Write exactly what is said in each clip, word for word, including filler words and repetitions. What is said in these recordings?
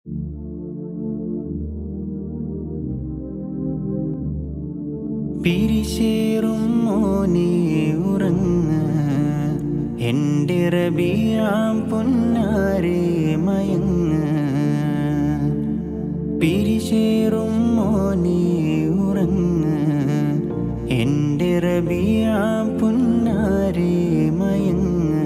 പിരിശേറും മോനെ ഉറങ്ങ്, എൻ്റെ റബീആം പൊന്നാരേ മയങ്ങ്. പിരിശേറും മോനെ ഉറങ്ങ്, എൻ്റെ റബീആം പൊന്നാരേ മയങ്ങ്.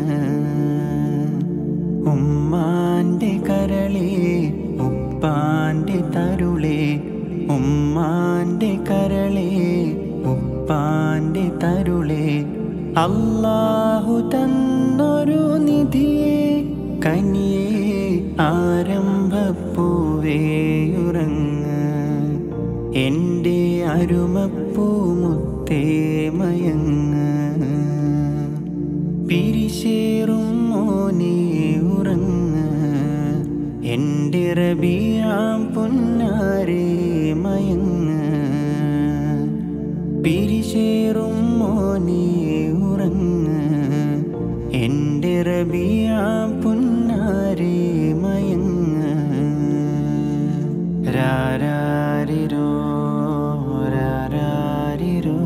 ഉമ്മാൻ്റെ കരളേ ഉപ്പാൻ്റെ തരുളേ, ഉമ്മാൻ്റെ കരളേ ഉപ്പാൻ്റെ തരുളേ, അല്ലാഹു തന്നൊരു നിധിയെ കനിയേ ആരംഭപ്പൂവേ ഉറങ്ങ്, എൻ്റെ അരുമപ്പൂമുത്തേ മയങ്ങ്. പിരിശേറും മോനെ ഉറങ്ങ്, എൻ്റെ റബീആം പൊന്നാരേ മയങ്ങ്. പിരിശേറും മോനെ ഉറങ്ങ്, എൻ്റെ റബീആം പൊന്നാരേ മയങ്ങ്. രാരാരിരോ രാരാരിരോ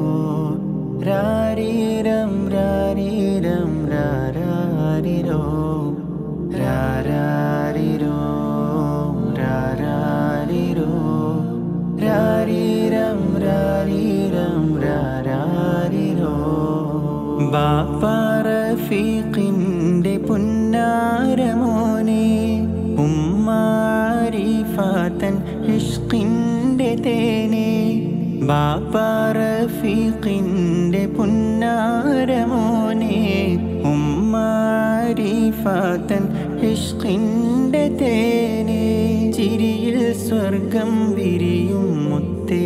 രാരീരം രാരീരം രാരാരിരോ രാരാരിരോ രാരാരിരോ രാരീരം രാരീരം രാരാരിരോ. ബാപ്പാ റഫീഖിൻ്റെ പുന്നാരമോനെ, ഉമ്മ ആരിഫാത്തൻ ഇഷ്കിൻ്റെ തേനെ. ബാപ്പാ റഫീഖിൻ്റെ പുന്നാരമോനെ, ഉമ്മ ആരിഫാത്തൻ ഇഷ്കിൻ്റെ തേനെ. ചിരിയിൽ സ്വർഗം വിരിയും മുത്തേ,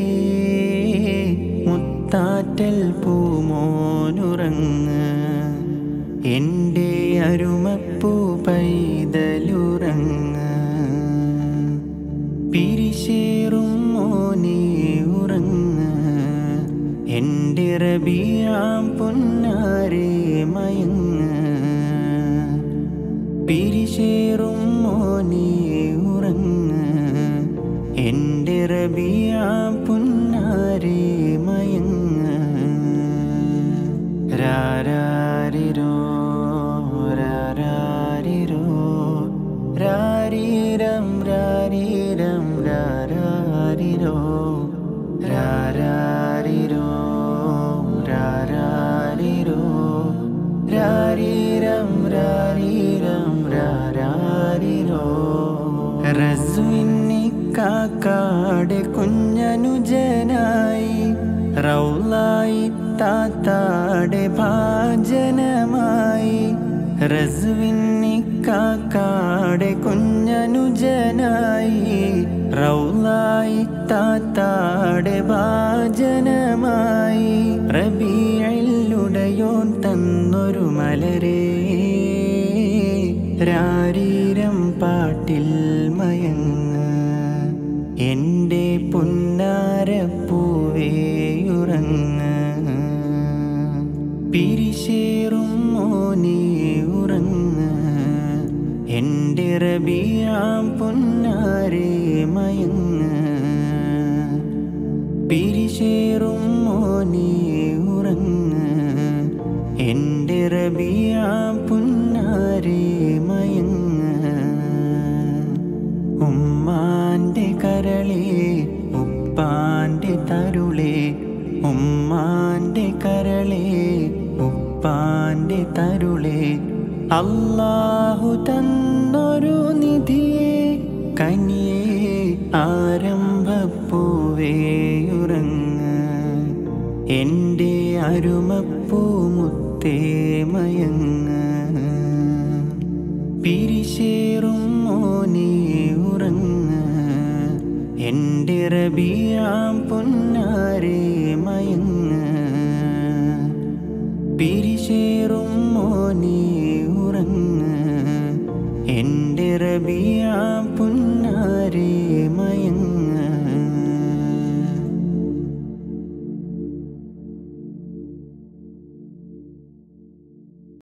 മുത്താറ്റൽ പൂമോനുറങ്ങ്, എൻ്റെ അരുമപ്പൂ പൈതലുറങ്ങ്. പിരിശേറും മോനെ ഉറങ്ങ്, എൻ്റെ റബീആം പൊന്നാരേ മയങ്ങ്. പിരിശേറും മോനെ ഉറങ്ങ്, എൻ്റെ റബീആം പൊന്നാരേ മയങ്ങ്. രാരാരിരോ രാരാരിരോ രാരീരം രാരീരം രാരാരിരോ രാരാരിരോ രാരാരിരോ രാരീരം രാരീരം രാരാരിരോ. റസ്വിന്നിക്കാക്കാടെ കുഞ്ഞനുജനായി, റൗളായി താത്താടെ ഭാജനമായി. റസ്വിന്നിക്കാക്കാടെ കുഞ്ഞനുജനായി, റൗളായി താത്താടെ ഭാജനമായി. റബീഇലുടയോൻ തന്നൊരു മലരേ, രാരീരം പാട്ടിൽ മയങ്ങ്, എൻ്റെ പുന്നാരപ്പൂവേ ഉറങ്ങ്. പിരിശേറും മോനെ ഉറങ്ങ്, എൻ്റെ റബീആം പൊന്നാരേ മയങ്ങ്. പിരിശേറും മോനെ ഉറങ്ങ്, എൻ്റെ റബീആം പൊന്നാരേ മയങ്ങ്. ഉമ്മാൻ്റെ കരളേ ഉപ്പാൻ്റെ തരുളേ, ഉമ്മാൻ്റെ കരളേ ഉപ്പാൻ്റെ തരുളേ, അല്ലാഹു തന്നൊരു നിധിയെ കനിയേ ആരംഭപ്പൂവേ ഉറങ്ങ്, എൻ്റെ അരുമപ്പൂമുത്തേ മയങ്ങ്. പിരിശേറും മോനെ ഉറങ്ങ്, എൻ്റെ